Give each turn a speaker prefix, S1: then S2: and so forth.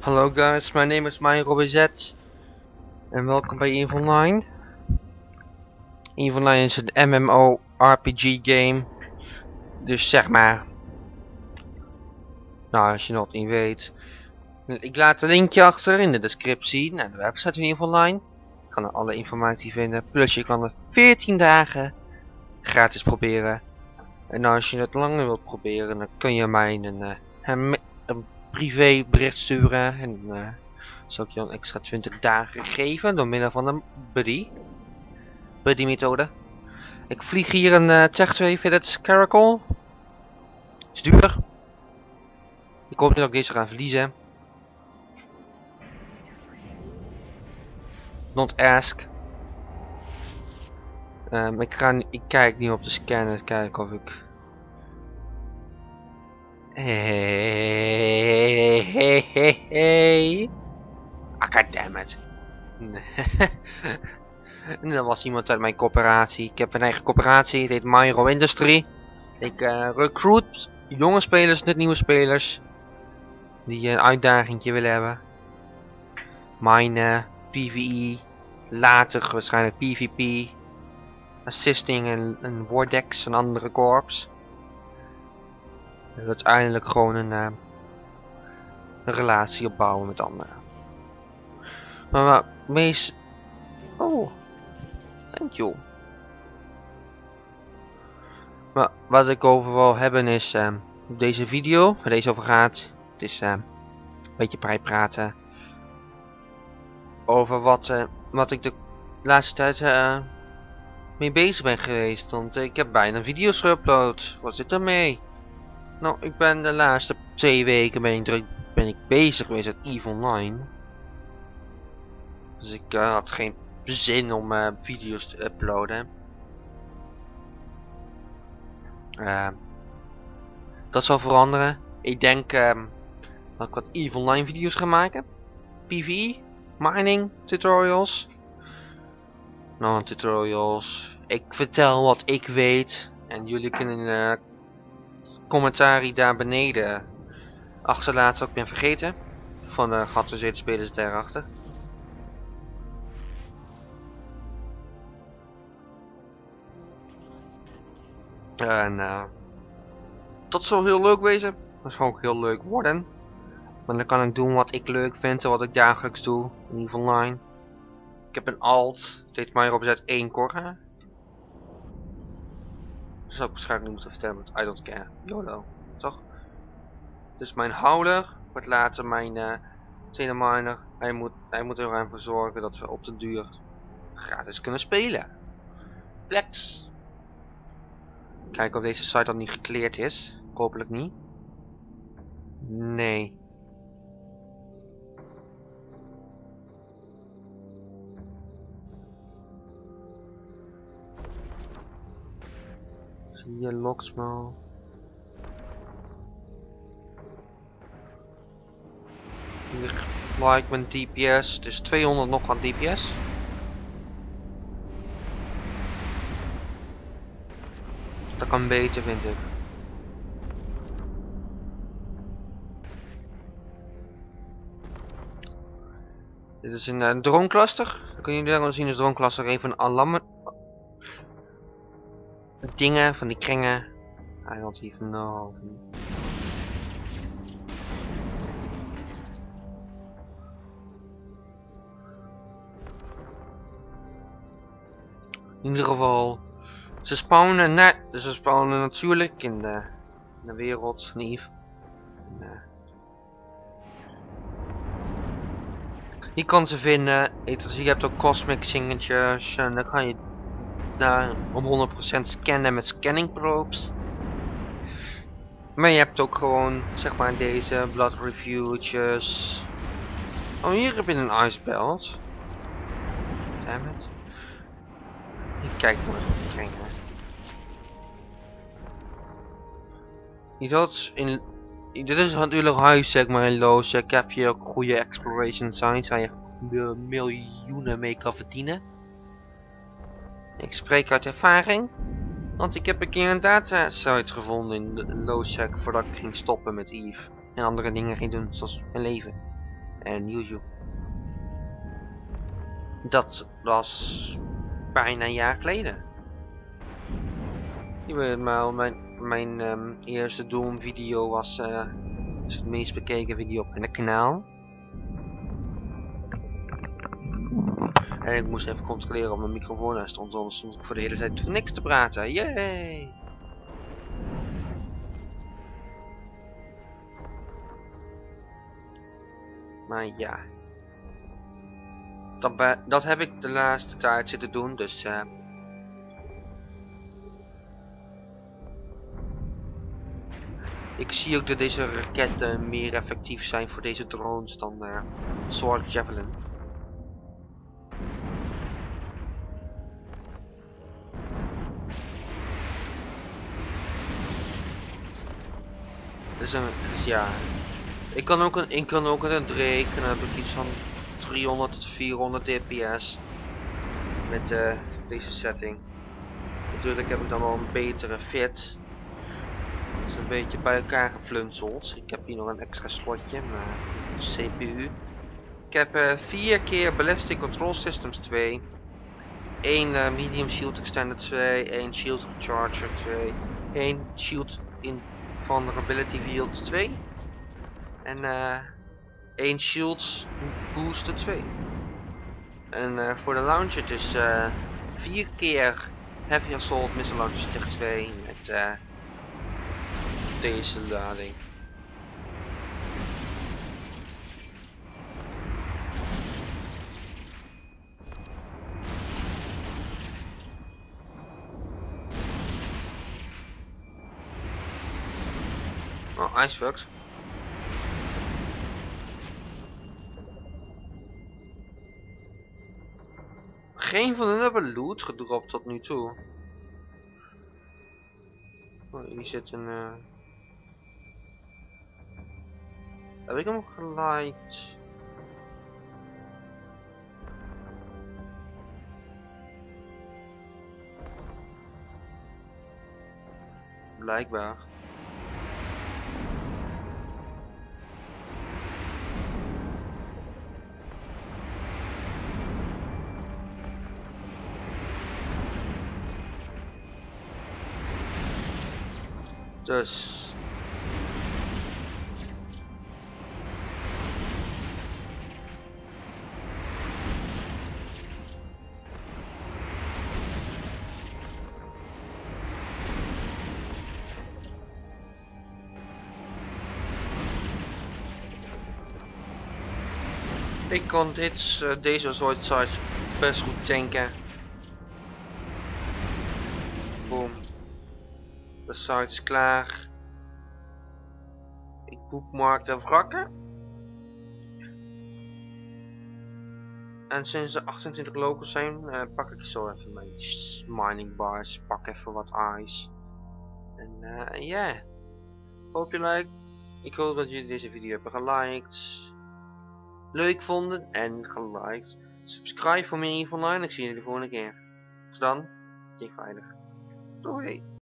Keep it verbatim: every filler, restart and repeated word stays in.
S1: Hello guys, my name is MyRobZ and welcome bij EVE Online. EVE Online is een M M O R P G game. Dus zeg maar, nou als je nog niet weet, ik laat een linkje achter in de descriptie naar de website van EVE Online. Je kan er alle informatie vinden, plus je kan er veertien dagen gratis proberen. En als je het langer wilt proberen, dan kun je mij een, uh, een, een privé bericht sturen en uh, zal ik je een extra twintig dagen geven door middel van een buddy. Buddy methode. Ik vlieg hier een uh, Tech twee Fitted Caracal. Is duur. Ik hoop niet dat ik deze ga verliezen. Not ask. Um, ik, ga, ik kijk nu op de scanner kijken of ik... Hey, hey, hey, hey. Ah, goddammit. En dat was iemand uit mijn corporatie. Ik heb een eigen corporatie, die heet Myro Industry. Ik uh, recruit jonge spelers, net nieuwe spelers. Die een uitdaging willen hebben. Mine, PvE, later waarschijnlijk PvP. Assisting en een Vortex, een andere corps. En uiteindelijk gewoon een, uh, een relatie opbouwen met anderen. Maar wat meest... Oh, thank you. Maar wat ik over wil hebben is uh, deze video, waar deze over gaat. Het is uh, een beetje bijpraten over wat, uh, wat ik de laatste tijd uh, mee bezig ben geweest. Want uh, ik heb bijna video's geüpload. Wat zit er mee? Nou, ik ben de laatste twee weken ben ik, druk, ben ik bezig geweest met EVE Online. Dus ik uh, had geen zin om uh, video's te uploaden. Uh, dat zal veranderen. Ik denk um, dat ik wat EVE Online video's ga maken. PvE, mining, tutorials. Non tutorials. Ik vertel wat ik weet. En jullie kunnen uh, commentaren daar beneden achterlaten wat ik ben vergeten. Van de geautoriseerde spelers daarachter. En uh, dat zal heel leuk wezen. Dat zal ook heel leuk worden. Want dan kan ik doen wat ik leuk vind en wat ik dagelijks doe in EVE Online. Ik heb een alt, dit MyRobZ één core. Dat zou ik waarschijnlijk niet moeten vertellen, want I don't care. YOLO, toch? Dus mijn houder wordt later mijn uh, tweede miner. Hij moet, hij moet er ervoor zorgen dat we op de duur gratis kunnen spelen. Flex. Kijken of deze site dan niet gecleared is. Hopelijk niet. Nee. Zie je logsmail. Hier like mijn D P S. Het is tweehonderd nog aan D P S. Dat kan beter, vind ik. Dit is een, een drone cluster. Dan kun je daar zien als drone cluster even een alarm. Dingen van die kringen. I don't even know. In ieder geval. Ze spawnen net, ze spawnen natuurlijk in de, in de wereld van EVE. Uh, je kan ze vinden, je hebt ook cosmic signatures en dan kan je uh, om honderd procent scannen met scanning probes. Maar je hebt ook gewoon, zeg maar, deze blood refuges. Oh, hier heb je een ice belt. Damn it. Ik kijk maar eens wat ik Je zult in, dit is natuurlijk huis, zeg maar, in Lowsec heb je ook goede exploration sites waar je miljoenen mee kan verdienen. Ik spreek uit ervaring, want ik heb een keer een data site gevonden in Lowsec voordat ik ging stoppen met EVE en andere dingen ging doen zoals mijn leven. en YouTube. Dat was bijna een jaar geleden. Maar mijn, mijn um, eerste Doom video was uh, is het meest bekeken video op mijn kanaal. En ik moest even controleren of mijn microfoon er stond, anders stond ik voor de hele tijd voor niks te praten. Yay! Maar ja. Dat, dat heb ik de laatste tijd zitten doen, dus... Uh, ik zie ook dat deze raketten meer effectief zijn voor deze drones dan uh, Sword Javelin. Dus, een, dus ja, ik kan ook een, ik kan ook een Drake en dan heb ik iets van driehonderd tot vierhonderd D P S met uh, deze setting. Natuurlijk heb ik dan wel een betere fit. Het is een beetje bij elkaar geflunseld. Ik heb hier nog een extra slotje, maar C P U. Ik heb uh, vier keer Ballistic Control Systems twee, één uh, Medium Shield Extender twee, één Shield Recharger twee, één Shield in Vulnerability Field twee en uh, één Shield Booster twee. En uh, voor de launcher dus uh, vier keer Heavy Assault Missile Launcher Stick twee met uh, deze lading. Oh, Iceworks. Geen van hen hebben loot gedropt tot nu toe. Oh, hier zit een... Uh... Heb ik hem geliked? Blijkbaar. Dus. Ik kon dit, uh, deze soort sites best goed tanken. Boom. De site is klaar. Ik boekmark de wrakken. En sinds er achtentwintig locals zijn, uh, pak ik zo even mijn mining bars. Pak even wat ice. En ja, uh, yeah. Hoop je like. Ik hoop dat jullie deze video hebben geliked. Leuk vonden en geliked. Subscribe voor meer info online. Ik zie jullie de volgende keer. Tot dan. Keer veilig. Doei.